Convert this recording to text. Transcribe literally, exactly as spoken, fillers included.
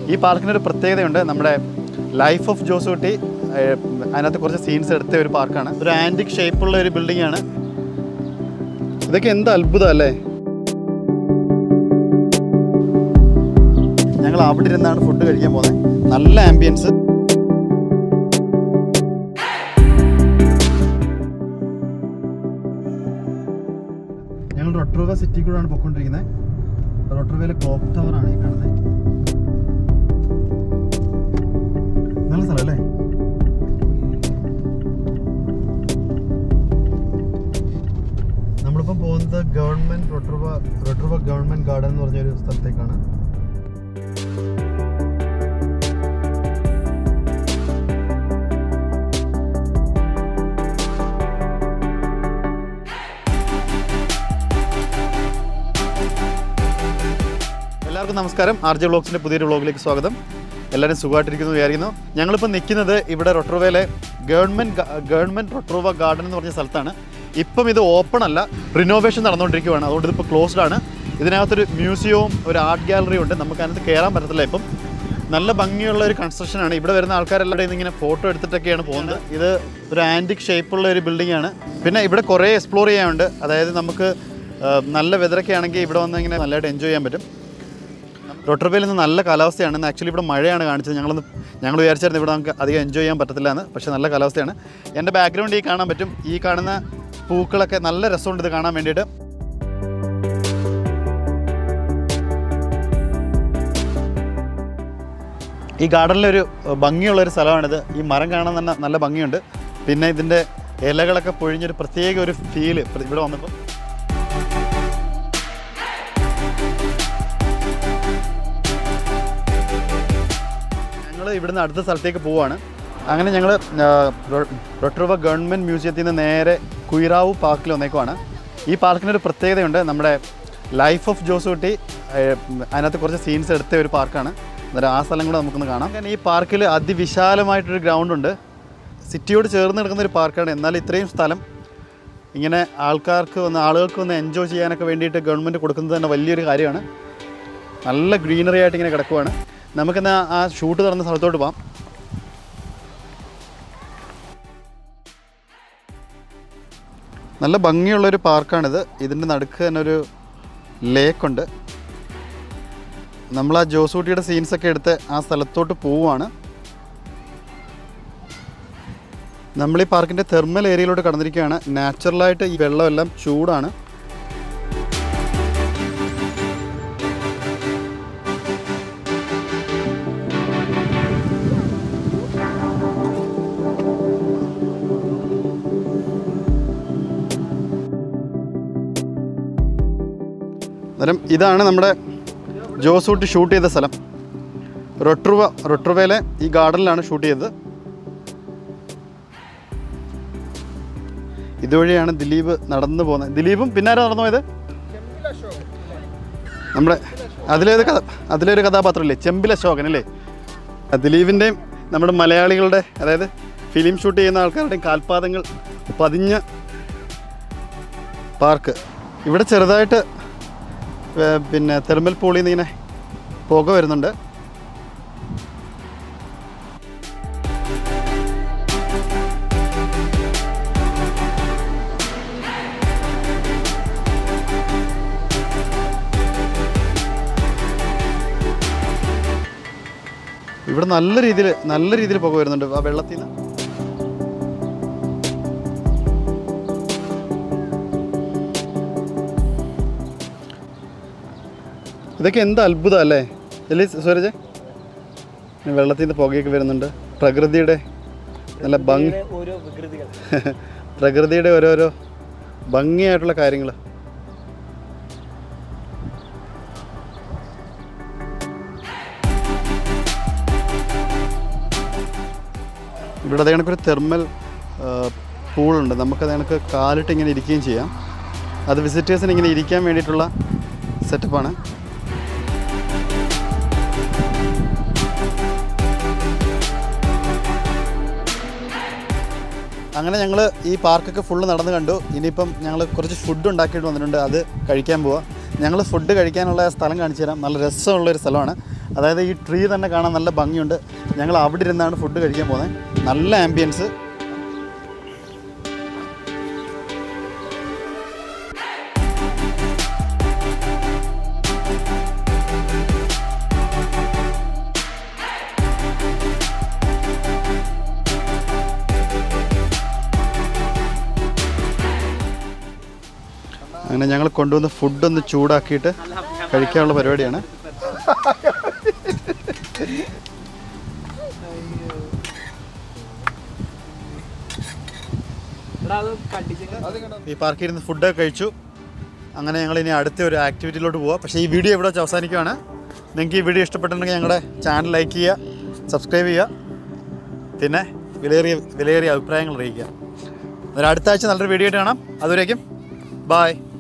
ഈ പാർക്കിനൊരു പ്രത്യേകതയുണ്ട്. നമ്മുടെ ലൈഫ് ഓഫ് ജോസൂട്ടി അതിനകത്ത് കുറച്ച് സീൻസ് എടുത്ത ഒരു പാർക്കാണ്. ഒരു ആൻറ്റിക് ഷേപ്പുള്ള ഒരു ബിൽഡിംഗ് ആണ്. ഇതൊക്കെ എന്ത് അത്ഭുതം അല്ലേ. ഞങ്ങൾ അവിടെ ഇരുന്നാണ് ഫുഡ് കഴിക്കാൻ പോകുന്നത്. നല്ല ആംബിയൻസ്. ഞങ്ങൾ റൊട്രുവ സിറ്റി കൂടെയാണ് പോയിക്കൊണ്ടിരിക്കുന്നത്. റൊട്രുവയിലെ ക്ലോക്ക് ടവറാണ് ഈ കാണുന്നത്. നല്ല സ്ഥലം അല്ലേ. നമ്മളിപ്പം പോകുന്നത് government Rotorua Rotorua government garden എന്ന് പറഞ്ഞൊരു സ്ഥലത്തേക്കാണ്. എല്ലാവർക്കും നമസ്കാരം. ആർ ജെ വ്ളോഗ്സിൻ്റെ പുതിയൊരു വ്ളോഗിലേക്ക് സ്വാഗതം. എല്ലാവരും സുഖമായിട്ടിരിക്കുന്നു വിചാരിക്കുന്നു. ഞങ്ങളിപ്പോൾ നിൽക്കുന്നത് ഇവിടെ റൊട്രുവയിലെ ഗവൺമെൻറ് ഗവൺമെൻറ് റൊട്രുവ ഗാർഡൻ എന്ന് പറഞ്ഞ സ്ഥലത്താണ്. ഇപ്പം ഇത് ഓപ്പൺ അല്ല, റിനോവേഷൻ നടന്നുകൊണ്ടിരിക്കുകയാണ്. അതുകൊണ്ട് ഇതിപ്പോൾ ക്ലോസ്ഡ് ആണ്. ഇതിനകത്തൊരു മ്യൂസിയവും ഒരു ആർട്ട് ഗാലറിയും ഉണ്ട്. നമുക്ക് അതിനകത്ത് കയറാൻ പറ്റത്തില്ല. ഇപ്പം നല്ല ഭംഗിയുള്ള ഒരു കൺസ്ട്രക്ഷനാണ്. ഇവിടെ വരുന്ന ആൾക്കാരെല്ലാവരും ഇങ്ങനെ ഫോട്ടോ എടുത്തിട്ടൊക്കെയാണ് പോകുന്നത്. ഇത് ഒരു ആൻറ്റിക് ഷേപ്പുള്ള ഒരു ബിൽഡിംഗ് ആണ്. പിന്നെ ഇവിടെ കുറേ എക്സ്പ്ലോർ ചെയ്യാനുണ്ട്. അതായത് നമുക്ക് നല്ല വെതറൊക്കെ ആണെങ്കിൽ ഇവിടെ വന്ന് ഇങ്ങനെ നല്ലതായിട്ട് എൻജോയ് ചെയ്യാൻ പറ്റും. റൊട്രുവയിൽ നിന്ന് നല്ല കാലാവസ്ഥയാണ്. ഇന്ന് ആക്ച്വലി ഇവിടെ മഴയാണ് കാണിച്ചത്. ഞങ്ങളൊന്ന് ഞങ്ങൾ വിചാരിച്ചായിരുന്നു ഇവിടെ നമുക്ക് അധികം എൻജോയ് ചെയ്യാൻ പറ്റത്തില്ല എന്ന്. പക്ഷേ നല്ല കാലാവസ്ഥയാണ്. എൻ്റെ ബാക്ക്ഗ്രൗണ്ട് ഈ കാണാൻ പറ്റും. ഈ കാണുന്ന പൂക്കളൊക്കെ നല്ല രസമുണ്ട് ഇത് കാണാൻ വേണ്ടിയിട്ട്. ഈ ഗാർഡനിലൊരു ഭംഗിയുള്ളൊരു സ്ഥലമാണിത്. ഈ മരം കാണാൻ തന്നെ നല്ല ഭംഗിയുണ്ട്. പിന്നെ ഇതിൻ്റെ ഇലകളൊക്കെ പൊഴിഞ്ഞൊരു പ്രത്യേക ഒരു ഫീല് ഇവിടെ വന്നപ്പോൾ. ഞങ്ങൾ ഇവിടുന്ന് അടുത്ത സ്ഥലത്തേക്ക് പോവുകയാണ്. അങ്ങനെ ഞങ്ങൾ റൊട്രുവ ഗവൺമെൻറ് മ്യൂസിയത്തിൽ നിന്ന് നേരെ കുയിറാവു പാർക്കിൽ വന്നേക്കുവാണ്. ഈ പാർക്കിനൊരു പ്രത്യേകതയുണ്ട്. നമ്മുടെ ലൈഫ് ഓഫ് ജോസൂട്ടി അതിനകത്ത് കുറച്ച് സീൻസ് എടുത്ത ഒരു പാർക്കാണ്. അന്നേരം ആ സ്ഥലം കൂടെ നമുക്കൊന്ന് കാണാം. കാരണം ഈ പാർക്കിൽ അതിവിശാലമായിട്ടൊരു ഗ്രൗണ്ടുണ്ട്. സിറ്റിയോട് ചേർന്ന് കിടക്കുന്ന ഒരു പാർക്കാണ്. എന്നാൽ ഇത്രയും സ്ഥലം ഇങ്ങനെ ആൾക്കാർക്ക് വന്ന് ആളുകൾക്ക് വന്ന് എൻജോയ് ചെയ്യാനൊക്കെ വേണ്ടിയിട്ട് ഗവൺമെൻറ് കൊടുക്കുന്നത് തന്നെ വലിയൊരു കാര്യമാണ്. നല്ല ഗ്രീനറി ആയിട്ട് ഇങ്ങനെ കിടക്കുവാണ്. നമുക്കെന്നാൽ ആ ഷൂട്ട് നടന്ന സ്ഥലത്തോട്ട് പോകാം. നല്ല ഭംഗിയുള്ളൊരു പാർക്കാണിത്. ഇതിൻ്റെ നടുക്ക് തന്നെ ഒരു ലേക്കുണ്ട്. നമ്മൾ ആ ജോസൂട്ടിയുടെ സീൻസൊക്കെ എടുത്ത് ആ സ്ഥലത്തോട്ട് പോവുകയാണ്. നമ്മൾ ഈ പാർക്കിൻ്റെ തെർമൽ ഏരിയയിലോട്ട് കടന്നിരിക്കുകയാണ്. നാച്ചുറലായിട്ട് ഈ വെള്ളമെല്ലാം ചൂടാണ്. അന്നേരം ഇതാണ് നമ്മുടെ ജോസൂട്ടി ഷൂട്ട് ചെയ്ത സ്ഥലം. റൊട്രുവ റൊട്രുവയിലെ ഈ ഗാർഡനിലാണ് ഷൂട്ട് ചെയ്തത്. ഇതുവഴിയാണ് ദിലീപ് നടന്നു പോകുന്നത്. ദിലീപും പിന്നാരെ നടന്നു പോയത് നമ്മുടെ അതിലേത് കഥ അതിലൊരു കഥാപാത്രമില്ലേ, ചെമ്പിൽ അശോകൻ അല്ലേ. ദിലീപിൻ്റെയും നമ്മുടെ മലയാളികളുടെ അതായത് ഫിലിം ഷൂട്ട് ചെയ്യുന്ന ആൾക്കാരുടെയും കാൽപാദങ്ങൾ പതിഞ്ഞ പാർക്ക്. ഇവിടെ ചെറുതായിട്ട് പിന്നെ തെർമൽ പൂളിൽ നിന്ന് ഇങ്ങനെ പുക വരുന്നുണ്ട്. ഇവിടെ നല്ല രീതിയിൽ നല്ല രീതിയിൽ പുക വരുന്നുണ്ട് ആ വെള്ളത്തിൽ നിന്ന്. ഇതൊക്കെ എന്ത് അത്ഭുതം അല്ലേ അല്ലേ സൂരജ്. വെള്ളത്തിൽ നിന്ന് പുകയൊക്കെ വരുന്നുണ്ട്. പ്രകൃതിയുടെ നല്ല ഭംഗി പ്രകൃതിയുടെ ഓരോരോ ഭംഗിയായിട്ടുള്ള കാര്യങ്ങൾ. ഇവിടെ അതേ കണക്കൊരു തെർമൽ പൂളുണ്ട്. നമുക്കത് കണക്ക് കാലിട്ട് ഇങ്ങനെ ഇരിക്കുകയും ചെയ്യാം. അത് വിസിറ്റേഴ്സിന് ഇങ്ങനെ ഇരിക്കാൻ വേണ്ടിയിട്ടുള്ള സെറ്റപ്പാണ്. അങ്ങനെ ഞങ്ങൾ ഈ പാർക്കൊക്കെ ഫുള്ള് നടന്ന് കണ്ടു. ഇനിയിപ്പം ഞങ്ങൾ കുറച്ച് ഫുഡ് ഉണ്ടാക്കിയിട്ട് വന്നിട്ടുണ്ട്. അത് കഴിക്കാൻ പോവാം. ഞങ്ങൾ ഫുഡ് കഴിക്കാനുള്ള സ്ഥലം കാണിച്ചു തരാം. നല്ല രസമുള്ളൊരു സ്ഥലമാണ്. അതായത് ഈ ട്രീ തന്നെ കാണാൻ നല്ല ഭംഗിയുണ്ട്. ഞങ്ങൾ അവിടെ ഇരുന്നാണ് ഫുഡ് കഴിക്കാൻ പോകുന്നത്. നല്ല ആംബിയൻസ്. അങ്ങനെ ഞങ്ങൾ കൊണ്ടുവന്ന ഫുഡൊന്ന് ചൂടാക്കിയിട്ട് കഴിക്കാനുള്ള പരിപാടിയാണ്. ഈ പാർക്കിൽ ഇരുന്ന് ഫുഡൊക്കെ കഴിച്ചു. അങ്ങനെ ഞങ്ങൾ ഇനി അടുത്ത ഒരു ആക്ടിവിറ്റിയിലോട്ട് പോവാം. പക്ഷേ ഈ വീഡിയോ ഇവിടെ വെച്ച് അവസാനിക്കുകയാണ്. നിങ്ങൾക്ക് ഈ വീഡിയോ ഇഷ്ടപ്പെട്ടിട്ടുണ്ടെങ്കിൽ ഞങ്ങളുടെ ചാനൽ ലൈക്ക് ചെയ്യുക, സബ്സ്ക്രൈബ് ചെയ്യുക, പിന്നെ വിലയേറിയ വിലയേറിയ അഭിപ്രായങ്ങൾ അറിയിക്കുക. ഒരു അടുത്ത ആഴ്ച നല്ലൊരു വീഡിയോ ആയിട്ട് കാണാം. അതുവരേക്കും ബായ്.